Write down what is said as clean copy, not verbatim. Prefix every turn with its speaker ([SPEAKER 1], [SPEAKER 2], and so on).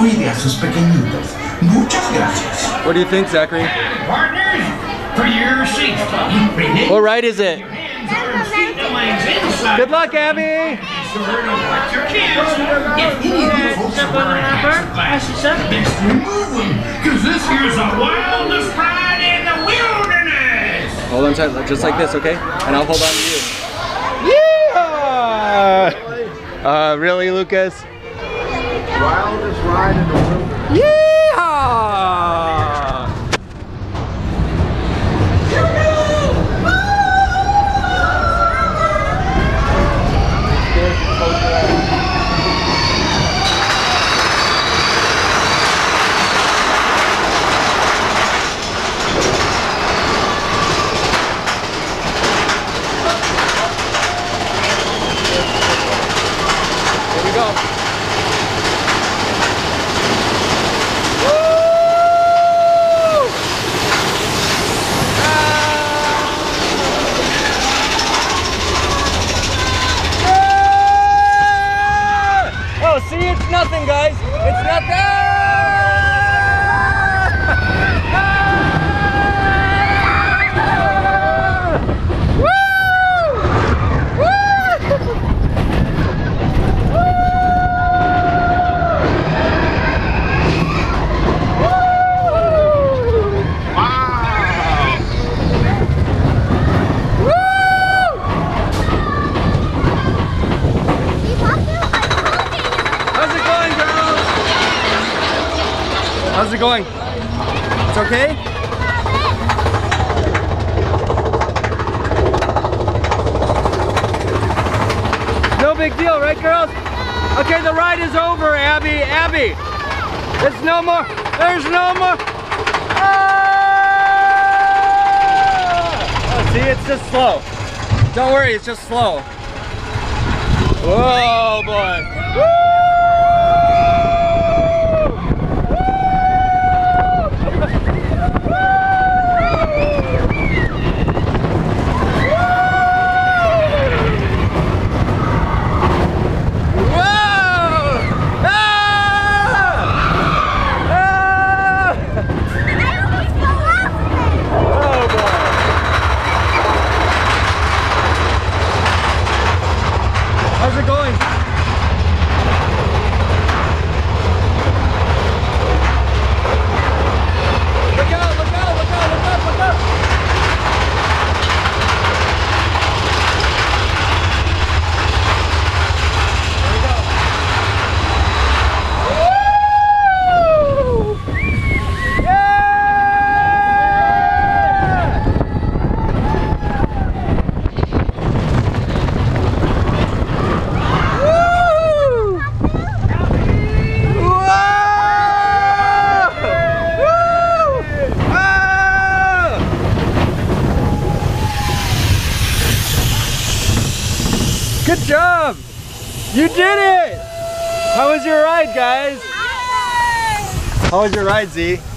[SPEAKER 1] cuide a sus pequeñitos. Muchas gracias.
[SPEAKER 2] What do you think, Zachary?
[SPEAKER 3] Partners, for your safety.
[SPEAKER 2] What ride is it?
[SPEAKER 3] Your hands, arms, feet, and legs inside.
[SPEAKER 2] Good luck, Abby!
[SPEAKER 3] Sure don't hurt your kids. If any of you folks are wearing extra glasses, best remove them, because this here's the wildest ride in the wilderness.
[SPEAKER 2] Hold on tight, just like this, okay? And I'll hold on to you. Yeah! Really, Lucas?
[SPEAKER 4] Wildest ride in the wilderness.
[SPEAKER 2] Yeehaw! Here we go. Oh, see, it's nothing, guys. It's nothing. How's it going? It's okay? No big deal, right girls? Okay, the ride is over, Abby. Abby! It's no more. There's no more. Ah! Oh, see, it's just slow. Don't worry, it's just slow. Whoa, boy. Woo! How's it going? Look out, look out, look out, look up, look up! There we go. Woo! Yeah! Good job! You did it! How was your ride, guys? How was your ride, Z?